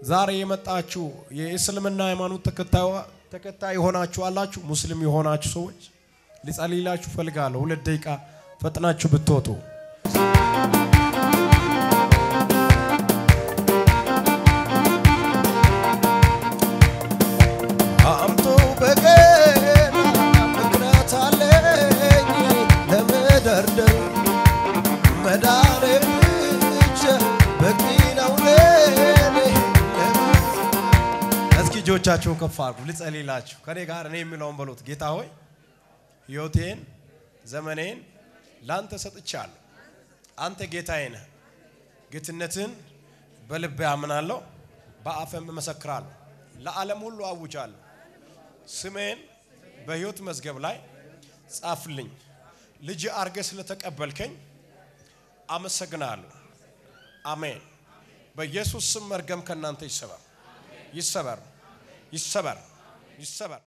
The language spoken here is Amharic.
ዛሬ የመጣችሁ የእስልምና ሃይማኖት ተከታይ ሆናችሁ አላችሁ ሙስሊም የሆናችሁ ሰዎች ልጸልይላችሁ ፈልጋለሁ 2 ደቂቃ ፈጥናችሁ ብትወጡ አምጡ በገና ምክንያት አለኝ ለመደርደር መዳሬ በቂ ነው ለኔ እስኪ እጆቻችሁን ከፍ አድርጉ ልጸልይላችሁ ከኔ ጋር እኔ የሚለውን በሉት ጌታ ሆይ ሕይወቴን ዘመኔን ላንተ ሰጥቻለሁ አንተ ጌታዬ ነህ ጌትነትን በልቤ አምናለሁ በአፌም እመሰክራለሁ ለዓለም ሁሉ አውጃለሁ ስሜን በሕይወት መዝገብ ላይ ጻፍልኝ ልጅ አርገ ስለተቀበልከኝ አመሰግናለሁ አሜን በኢየሱስ ስም መርገም ከናንተ ይሰበር ይሰበር ይሰበር ይሰበር